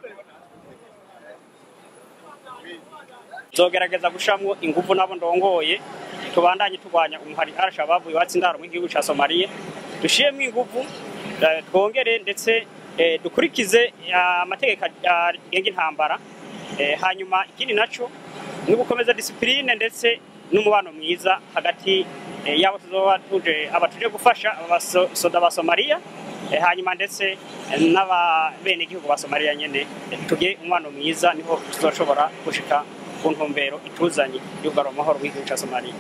Zogerageza gushamwo ingufu nabo ndongoye tubandanye turwanya umuhari Al-Shabaab watsindaro mu gihugu ca Somalia dushiyemwe ingufu twongere ndetse dukurikize amategeko agenga intambara hanyuma ikindi naco ni gukomeza discipline ndetse n'umubano mwiza hagati yabo tuzoba tuje gufasha abasoda ba Somalia hanyuma ndetse n'abene igihugu ba Somalia nyene tuge umubano mwiza niho tuzoshobora gushika ku ntumbero ituzanye y'ugaro amahoro w'igihugu ca Somalia.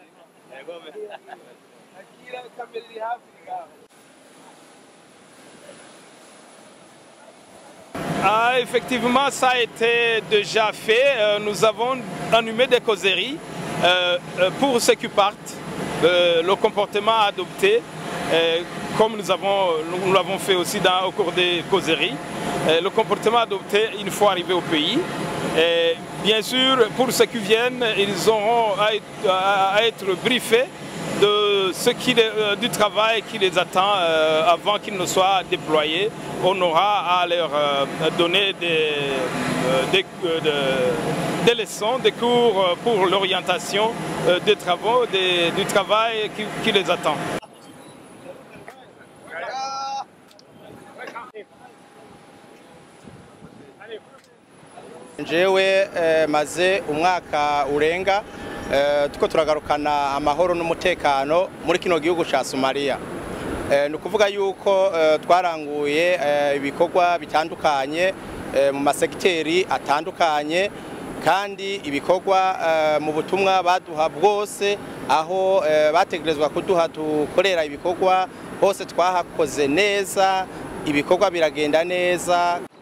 Effectivement, ça a été déjà fait. Nous avons animé des causeries pour ceux qui partent, le comportement adopté, comme nous l'avons fait aussi au cours des causeries, le comportement adopté une fois arrivé au pays. Et bien sûr, pour ceux qui viennent, ils auront à être briefés de du travail qui les attend avant qu'ils ne soient déployés. On aura à leur donner des leçons, des cours pour l'orientation des travaux, du travail qui les attend. Jewe maze umwaka urenga tuko turagarukana amahoro n'umutekano muri kino gihugu ca Somalia. Ni ukuvuga yuko twaranguye ibikorwa bitandukanye mu masegiteri atandukanye kandi ibikorwa mu butumwa baduha bwose aho bategerezwa kuduha dukorera ibikorwa hose twahakoze neza ibikorwa biragenda neza.